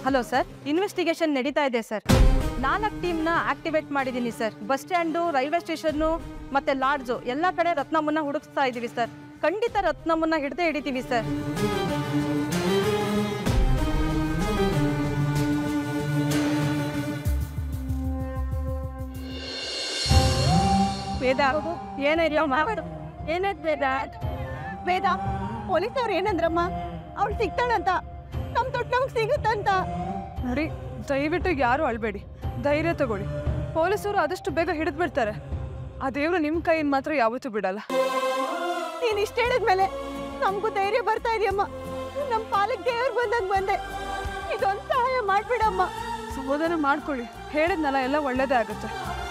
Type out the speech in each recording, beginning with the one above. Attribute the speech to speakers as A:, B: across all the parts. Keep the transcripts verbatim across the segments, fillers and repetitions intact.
A: Hello sir, investigation ನಡೀತಾ ಇದೆ sir. ನಾಲ್ಕು ಟೀಮ್ನ ಆಕ್ಟಿವೇಟ್ ಮಾಡಿದ್ದೀನಿ sir. Bus stand, railway station ಮತ್ತೆ ಲಾಡ್ಜು ಎಲ್ಲ ಕಡೆ ರತ್ನಮ್ಮನ್ನ ಹುಡುಕ್ತಾ ಇದ್ದೀವಿ ಸರ್. ಖಂಡಿತ ರತ್ನಮ್ಮನ್ನ ಹಿಡ್ದೇ ಹಿಡಿತೀವಿ ಸರ್. ವೇದ, ಏನಿಲ್ಲ ಏನಾಯ್ತು ವೇದ?
B: ವೇದ, ಪೊಲೀಸವ್ರು ಏನಂದ್ರಮ್ಮ? ಅವಳು ಸಿಗ್ತಾಳಂತ, ನಮ್ ತೊಟ್ಟು ನಮ್ಗೆ ಸಿಗುತ್ತಂತ.
A: ನೋಡಿ, ದಯವಿಟ್ಟು ಯಾರು ಅಳ್ಬೇಡಿ, ಧೈರ್ಯ ತಗೊಳ್ಳಿ. ಪೊಲೀಸರು ಆದಷ್ಟು ಬೇಗ ಹಿಡಿದು ಬಿಡ್ತಾರೆ. ಆ ದೇವ್ರು ನಿಮ್ಮ ಕೈಯಿಂದ ಮಾತ್ರ ಯಾವತ್ತೂ ಬಿಡಲ್ಲ.
B: ನೀನ್ ಇಷ್ಟ ಹೇಳಿದ್ಮೇಲೆ ನಮಗೂ ಧೈರ್ಯ ಬರ್ತಾ ಇದೆಯಮ್ಮ. ನಮ್ಮ ಪಾಲಕ್ ದೇವ್ರು ಬಂದಂಗೆ ಬಂದೆ. ಇದೊಂದು ಸಹಾಯ ಮಾಡ್ಬಿಡಮ್ಮ.
A: ಸಮಾಧಾನ ಮಾಡ್ಕೊಳ್ಳಿ, ಹೇಳಿದ್ನಲ್ಲ, ಎಲ್ಲ ಒಳ್ಳೇದೇ ಆಗುತ್ತೆ.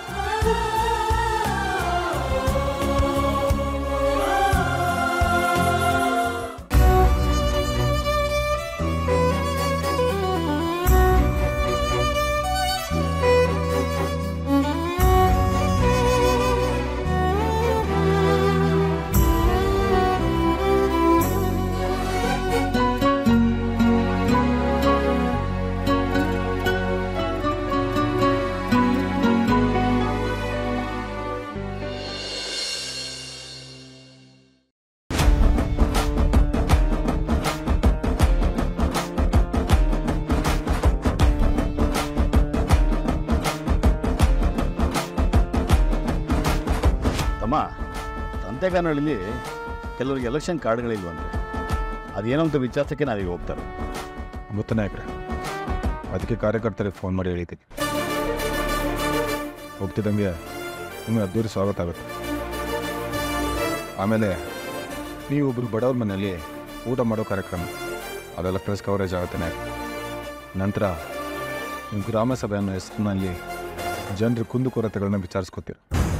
C: ಸಂತೆಗಾನಹಳ್ಳಿ ಕೆಲವರಿಗೆ ಎಲೆಕ್ಷನ್ ಕಾರ್ಡ್ಗಳಿಲ್ವಂತೆ. ಅದೇನೋ ಅಂತ ವಿಚಾರಿಸೋಕ್ಕೆ ನಾವೀಗ ಹೋಗ್ತಾರೆ.
D: ಗೊತ್ತ ನಾಯಕ್ರೆ, ಅದಕ್ಕೆ ಕಾರ್ಯಕರ್ತರಿಗೆ ಫೋನ್ ಮಾಡಿ ಹೇಳಿದ್ದೀನಿ. ಹೋಗ್ತಿದ್ದಂಗೆ ನಿಮಗೆ ಅದ್ದೂರಿ ಸ್ವಾಗತ ಆಗುತ್ತೆ. ಆಮೇಲೆ ನೀವೊಬ್ಬರು ಬಡವ್ರ ಮನೆಯಲ್ಲಿ ಊಟ ಮಾಡೋ ಕಾರ್ಯಕ್ರಮ ಅದೆಲ್ಲ ಪ್ರೆಸ್ ಕವರೇಜ್ ಆಗುತ್ತೆ ನಾಯಕ. ನಂತರ ನಿಮ್ಮ ಗ್ರಾಮ ಸಭೆ ಅನ್ನೋ ಹೆಸರಿನಲ್ಲಿ ಜನರ ಕುಂದುಕೊರತೆಗಳನ್ನ ವಿಚಾರಿಸ್ಕೊತೀರ.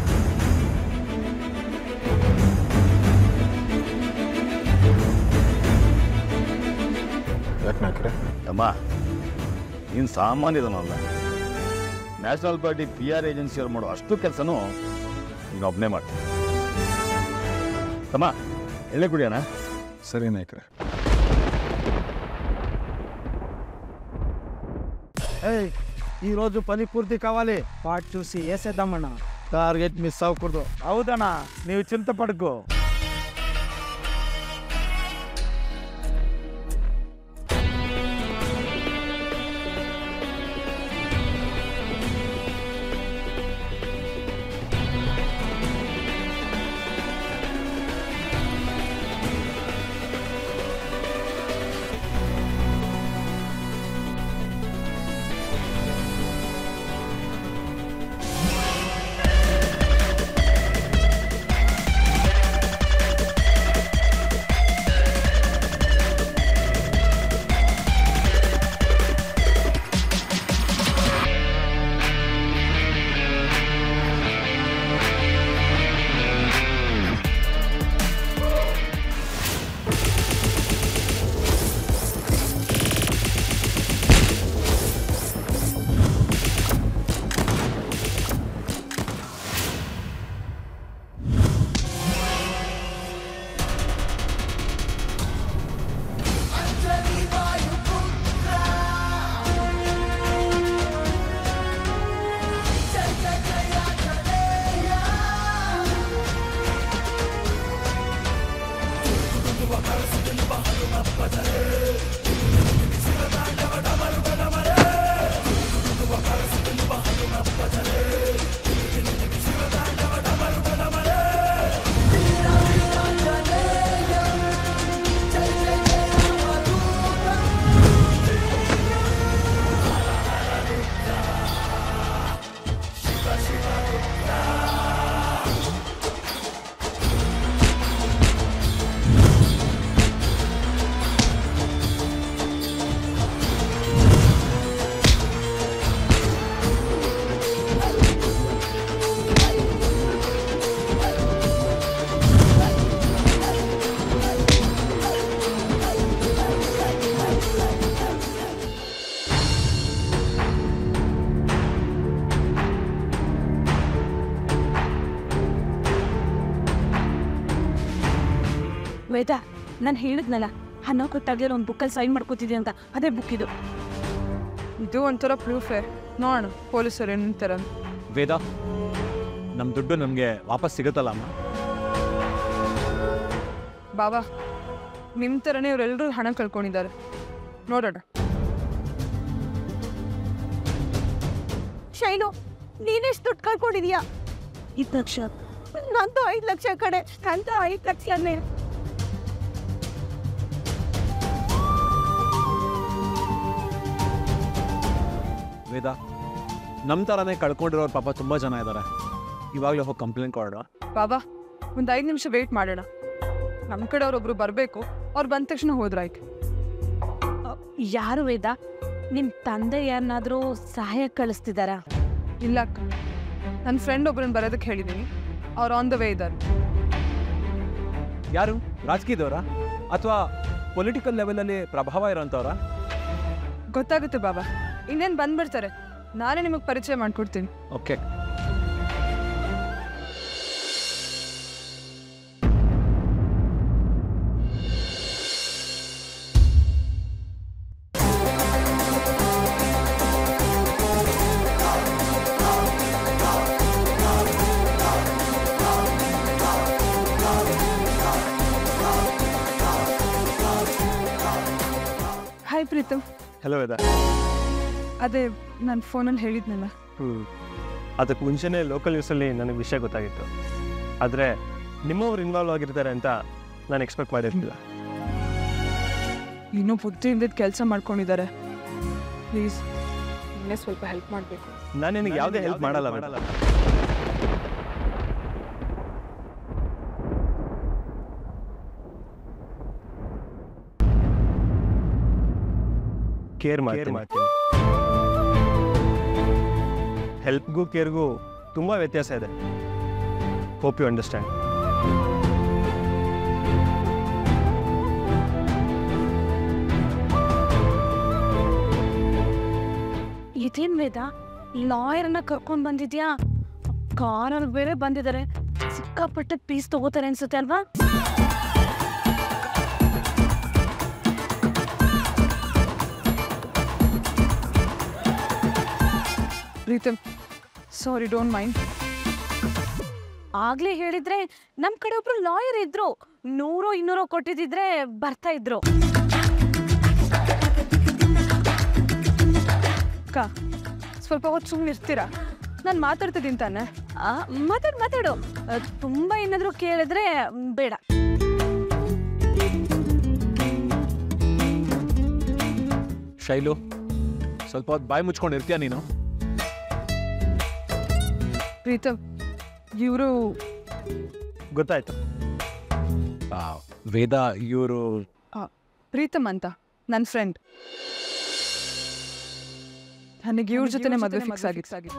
C: ಅಮ್ಮ, ನೀನು ಸಾಮಾನ್ಯದನಲ್ಲ. ನ್ಯಾಷನಲ್ ಪಾರ್ಟಿ ಪಿ ಆರ್ ಏಜೆನ್ಸಿಯವ್ರು ಮಾಡೋ ಅಷ್ಟು ಕೆಲಸನೂ ನೀನು ಒಬ್ಬನೇ ಮಾಡ್ತೀನಿ. ತಮ್ಮ, ಎಣ್ಣೆ ಕುಡಿಯೋಣ?
D: ಸರಿ ನಾಯ್ಕ್ರೆ.
E: ಏಯ್, ఈరోజు పని పూర్తి కావాలి. పాటు చూసి వేసేద్దామన్నా. టార్గెట్ మిస్ అవ్వకూడదు. అవుదన్నా, నీవు చింతపడకు.
A: ವೇದ, ನಾನು ಹೇಳಿದ್ನಲ್ಲ, ಹನ್ನೋ ಗೊತ್ತಾಗ್ಲಿರೋ ಒಂದು ಬುಕ್ಕಲ್ಲಿ ಸೈನ್ ಮಾಡ್ಕೋತಿದ್ದೆ ಅಂತ. ಅದೇ ಬುಕ್ ಇದು.
F: ಇದು ಒಂಥರ ಪ್ರೂಫೇ. ನೋಡೋಣ ಪೊಲೀಸರು ಏನಂತಾರ.
G: ವೇದ, ನಮ್ಮ ದುಡ್ಡು ನಮಗೆ ವಾಪಸ್ ಸಿಗುತ್ತಲ್ಲ ಅಮ್ಮ?
F: ಬಾಬಾ, ನಿಮ್ಮ ಥರನೇ ಇವರೆಲ್ಲರೂ ಹಣ ಕಳ್ಕೊಂಡಿದ್ದಾರೆ. ನೋಡೋಣ.
B: ಶೈಲು, ನೀನೆಷ್ಟು ದುಡ್ಡು ಕಳ್ಕೊಂಡಿದ್ಯಾ?
A: ಐದು ಲಕ್ಷ.
B: ನಂದು ಐದು ಲಕ್ಷ ಕಡೆ. ಅಂತ ಐದು ಲಕ್ಷನೇ.
G: ವೇದ, ನಮ್ಮ ಥರನೇ ಕಳ್ಕೊಂಡಿರೋರು ಪಾಪ ತುಂಬ ಜನ ಇದ್ದಾರೆ. ಇವಾಗಲೇ ಹೋಗಿ ಕಂಪ್ಲೇಂಟ್ ಕೊಡೋಣ.
F: ಬಾಬಾ, ಒಂದು ಐದು ನಿಮಿಷ ವೆಯ್ಟ್ ಮಾಡೋಣ. ನಮ್ಮ ಕಡೆ ಅವರೊಬ್ರು ಬರಬೇಕು. ಅವ್ರು ಬಂದ ತಕ್ಷಣ ಹೋದ್ರಾಯ್ತು.
A: ಯಾರು ವೇದ? ನಿಮ್ಮ ತಂದೆ ಯಾರನ್ನಾದರೂ ಸಹಾಯ ಕಳಿಸ್ತಿದ್ದಾರಾ?
F: ಇಲ್ಲ ಅಕ್ಕ, ನನ್ನ ಫ್ರೆಂಡ್ ಒಬ್ರನ್ನ ಬರೋದಕ್ಕೆ ಹೇಳಿದ್ದೀನಿ. ಅವ್ರು ಆನ್ ದ ವೇ ಇದ್ದಾರೆ.
G: ಯಾರು? ರಾಜಕೀಯದವರ ಅಥವಾ ಪೊಲಿಟಿಕಲ್ ಲೆವೆಲಲ್ಲಿ ಪ್ರಭಾವ ಇರೋಂಥವ್ರ?
F: ಗೊತ್ತಾಗುತ್ತೆ ಬಾಬಾ, ಇನ್ನೇನು ಬಂದ್ಬಿಡ್ತಾರೆ. ನಾನೇ ನಿಮಗೆ ಪರಿಚಯ ಮಾಡಿಕೊಡ್ತೀನಿ.
G: Okay.
F: Hi Pritam.
H: Hello Veda.
F: ಅದೇ ನನ್ನ ಫೋನಲ್ಲಿ ಹೇಳಿದ್ನಲ್ಲ.
H: ಹ್ಞೂ ಅದಕ್ಕೆ ಮುಂಚೆನೇ ಲೋಕಲ್ ನ್ಯೂಸಲ್ಲಿ ನನಗೆ ವಿಷಯ ಗೊತ್ತಾಗಿತ್ತು. ಆದರೆ ನಿಮ್ಮವ್ರು ಇನ್ವಾಲ್ವ್ ಆಗಿರ್ತಾರೆ ಅಂತ ನಾನು ಎಕ್ಸ್ಪೆಕ್ಟ್ ಮಾಡಿರಲಿಲ್ಲ.
F: ಇನ್ನೂ ಬುದ್ಧಿ ಇಲ್ಲದ ಕೆಲಸ ಮಾಡ್ಕೊಂಡಿದ್ದಾರೆ. ಪ್ಲೀಸ್ ಇನ್ನೇ ಸ್ವಲ್ಪ ಹೆಲ್ಪ್ ಮಾಡಬೇಕು.
H: ನಾನು ನಿನಗೆ ಯಾವುದೇ ಹೆಲ್ಪ್ ಮಾಡಲ್ಲ ಮಾಡಲ್ಲ ಕೇರ್ ಮಾಡ್ತೀನಿ. ಹೆಲ್ಪ್ಗೂ ಕೇರ್ಗೂ ತುಂಬ ವ್ಯತ್ಯಾಸ ಇದೆ. Hope you understand.
A: ಇದೇನ್ ವೇದ, ಲಾಯರ್ನ ಕರ್ಕೊಂಡು ಬಂದಿದ್ಯಾ? ಕಾರಲ್ಲಿ ಬೇರೆ ಬಂದಿದ್ದಾರೆ. ಸಿಕ್ಕಾಪಟ್ಟೆ ಪೀಸ್ ತಗೋತಾರೆ ಅನ್ಸುತ್ತೆ ಅಲ್ವಾ?
F: Pritam, sorry, don't mind.
A: ಆಗ್ಲೇ ಹೇಳಿದ್ರೆ ನಮ್ ಕಡೆ ಒಬ್ರು ಲಾಯರ್ ಇದ್ರು. ನೂರೋ ಇನ್ನೂರೋ ಕೊಟ್ಟಿದ್ರೆ ಬರ್ತಾ ಇದ್ರು.
F: ಅಕ್ಕ, ಸ್ವಲ್ಪ ಹೊತ್ತು ಸುಮ್ಮನೆ ಇರ್ತೀರಾ? ನಾನು ಮಾತಾಡ್ತಿದ್ದೀನಿ ತಾನೆ.
A: ಮಾತಾಡು ಮಾತಾಡು. ಆ, ತುಂಬಾ ಏನಾದ್ರು ಕೇಳಿದ್ರೆ ಬೇಡ.
G: ಶೈಲು, ಸ್ವಲ್ಪ ಹೊತ್ತು ಬಾಯಿ ಮುಚ್ಕೊಂಡು ಇರ್ತೀಯ ನೀನು?
F: ಪ್ರೀತಮ್, ಇವರು
H: ಗೊತ್ತಾಯ್ತು.
G: ವೇದ, ಇವರು
F: ಪ್ರೀತಮ್ ಅಂತ ನನ್ನ ಫ್ರೆಂಡ್. ನನಗೆ ಇವ್ರ ಜೊತೆನೆ ಮದುವೆ ಫಿಕ್ಸ್ ಆಗಿತ್ತು.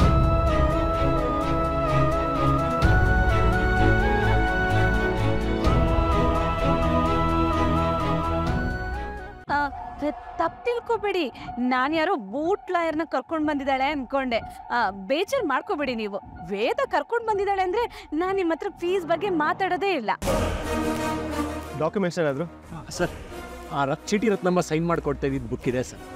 A: ತಪ್ಪು ತಿಳ್ಕೊಬೇಡಿ, ನಾನು ಯಾರೋ ಬೂಟ್ ಲಾಯರ್ನ ಕರ್ಕೊಂಡು ಬಂದಿದ್ದಾಳೆ ಅನ್ಕೊಂಡೆ. ಬೇಜಾರು ಮಾಡ್ಕೋಬೇಡಿ ನೀವು. ವೇದ ಕರ್ಕೊಂಡು ಬಂದಿದ್ದಾಳೆ ಅಂದ್ರೆ ನಾನು ನಿಮ್ಮ ಹತ್ರ ಫೀಸ್ ಬಗ್ಗೆ ಮಾತಾಡೋದೇ ಇಲ್ಲ.
H: ಡಾಕ್ಯುಮೆಂಟ್ಸ್ ಏನಾದರೂ?
G: ಸರ್, ಆ ರತ್ ಚೀಟಿ ರತ್ನಮ್ಮ ಸೈನ್ ಮಾಡಿಕೊಡ್ತಾ ಇದ್ದಿದ್ದು ಬುಕ್ ಇದೆ ಸರ್.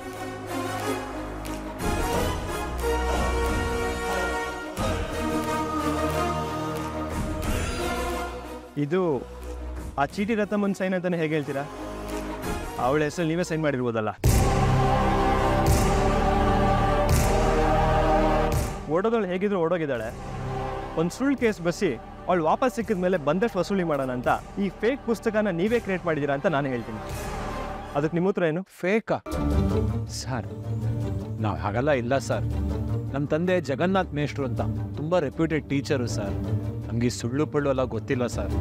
H: ಇದು ಆ ಚೀಟಿ ರತ್ನಮ್ಮನ ಸೈನ್ ಅಂತಾನೆ ಹೇಗೆ ಹೇಳ್ತೀರಾ? ಅವಳ ಹೆಸರಲ್ಲಿ ನೀವೇ ಸೈನ್ ಮಾಡಿರ್ಬೋದಲ್ಲ. ಓಡೋದಳು ಹೇಗಿದ್ರು ಓಡೋಗಿದ್ದಾಳೆ. ಒಂದು ಸುಳ್ಳು ಕೇಸ್ ಬಸ್ಸಿ ಅವಳು ವಾಪಸ್ ಸಿಕ್ಕಿದ ಮೇಲೆ ಬಂದಷ್ಟು ವಸೂಲಿ ಮಾಡೋಣ ಅಂತ ಈ ಫೇಕ್ ಪುಸ್ತಕನ ನೀವೇ ಕ್ರಿಯೇಟ್ ಮಾಡಿದ್ದೀರಾ ಅಂತ ನಾನು ಹೇಳ್ತೀನಿ. ಅದಕ್ಕೆ ನಿಮ್ಮ ಉತ್ತರ ಏನು?
G: ಫೇಕಾ? ಸರ್, ನಾವು ಹಾಗಲ್ಲ ಇಲ್ಲ ಸರ್. ನಮ್ಮ ತಂದೆ ಜಗನ್ನಾಥ್ ಮೇಷ್ಟ್ರು ಅಂತ ತುಂಬ ರೆಪ್ಯೂಟೆಡ್ ಟೀಚರು ಸರ್. ನಮಗೆ ಸುಳ್ಳು ಪಳ್ಳು ಎಲ್ಲ ಗೊತ್ತಿಲ್ಲ ಸರ್.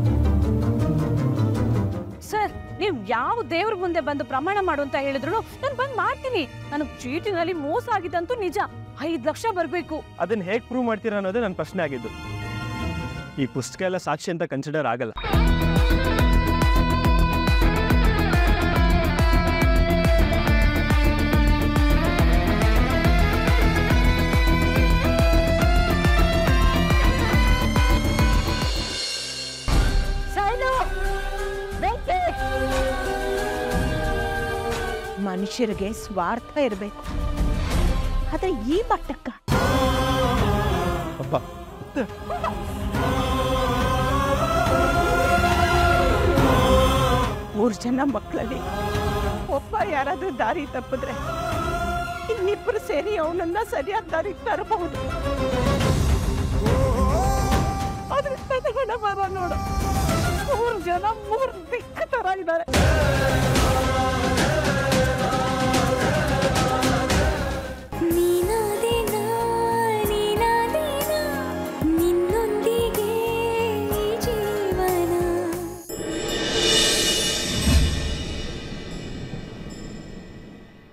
A: ಸರ್, ನೀವು ಯಾವ ದೇವ್ರ ಮುಂದೆ ಬಂದು ಪ್ರಮಾಣ ಮಾಡು ಅಂತ ಹೇಳಿದ್ರು ನಾನು ಬಂದು ಮಾಡ್ತೀನಿ. ನನಗೆ ಚೀಟಿನಲ್ಲಿ ಮೋಸ ಆಗಿದ್ದಂತೂ ನಿಜ. ಐದು ಲಕ್ಷ ಬರಬೇಕು.
H: ಅದನ್ನು ಹೇಗೆ ಪ್ರೂವ್ ಮಾಡ್ತೀರಾ ಅನ್ನೋದೇ ನನ್ನ ಪ್ರಶ್ನೆ ಆಗಿದ್ದು. ಈ ಪುಸ್ತಕ ಎಲ್ಲ ಸಾಕ್ಷಿ ಅಂತ ಕನ್ಸಿಡರ್ ಆಗಲ್ಲ.
B: ಮನುಷ್ಯ ಮನುಷ್ಯರಿಗೆ ಸ್ವಾರ್ಥ ಇರಬೇಕು, ಆದ್ರೆ ಈ ಮಟ್ಟಕ್ಕ
H: ಅಪ್ಪ
B: ಮೂರು ಜನ ಮಕ್ಕಳಲ್ಲಿ ಒಬ್ಬ ಯಾರಾದ್ರೂ ದಾರಿ ತಪ್ಪಿದ್ರೆ ಇನ್ನಿಬ್ಬರು ಸೇರಿ ಅವನನ್ನ ಸರಿಯಾದ ದಾರಿಗೆ ತರಬಹುದು. ಆದ್ರೆ ನನ್ನ ಹಣ ಬರ ನೋಡ, ಮೂರು ಜನ ಮೂರು ದಿಕ್ಕ ತರ ಇದ್ದಾರೆ.